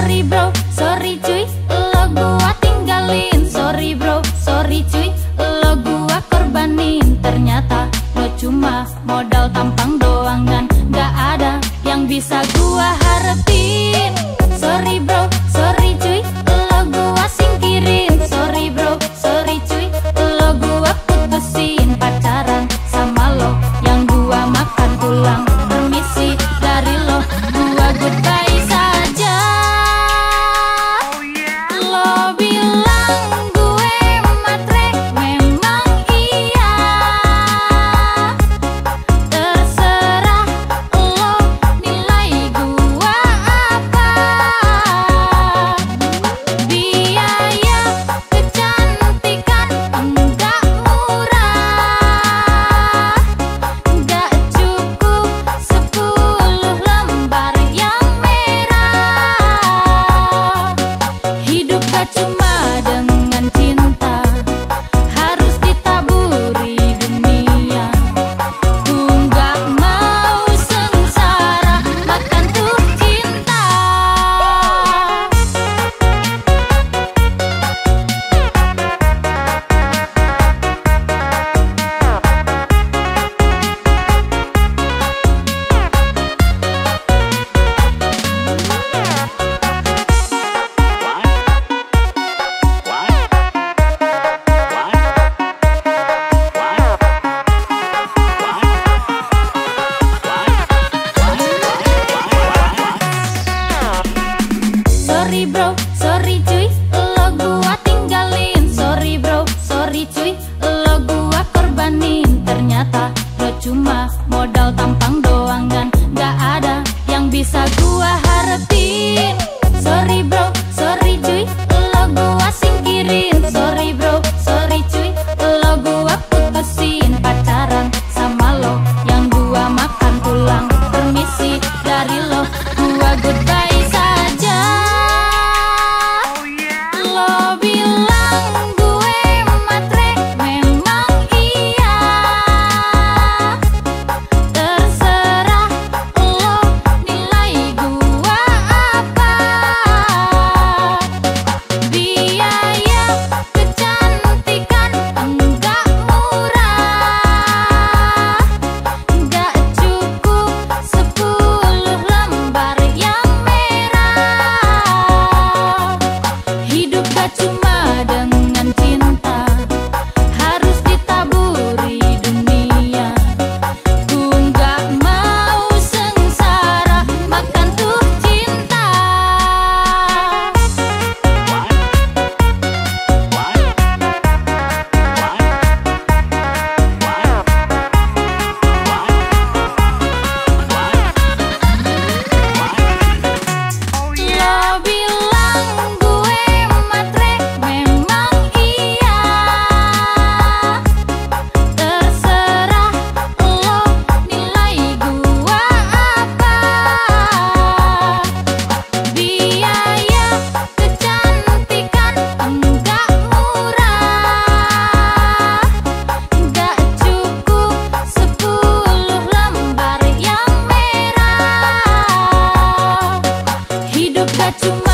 Sorry bro, sorry cuy, lo gua tinggalin. Sorry bro, sorry cuy, lo gua korbanin. Ternyata lo cuma modal tampang doang dan gak ada yang bisa gua harapin. Sorry bro, sorry cuy, lo gua singkirin. Sorry bro, sorry cuy, lo gua putusin. Pacaran sama lo yang gua makan tulang. Permisi dari lo, gua goodbye saja. Lo bilang gue matre, memang iya. Terserah lo nilai gua apa. Biaya kecantikan enggak murah. Enggak cukup 10 lembar yang merah. Hidup gak cuma dengan cinta, harus ditaburi dunia. Ku gak mau sengsara makan tuh cinta. Sorry bro, sorry cuy, lo gua tinggalin. Sorry bro, sorry cuy, lo gua korbanin. Ternyata lo cuma modal tampang doang dan gak ada yang bisa gua harapin. Sorry bro, sorry cuy, lo gua singkirin. Sorry bro, sorry cuy, lo gua putusin. Pacaran sama lo yang gua makan tulang. Permisi dari lo, gua goodbye saja. Lo bilang gue matre, memang iya. Terserah lo nilai gua apa. Biaya kecantikan enggak murah. Enggak cukup 10 lembar yang merah. Hidup gak cuma dengan cinta, harus ditaburi dunia. Ku gak mau sengsara makan tuh cinta. Lo bilang gue matre, memang iya. Terserah lo nilai gua apa. Biaya kecantikan enggak murah. Enggak cukup 10 lembar yang merah. Hidup gak cuma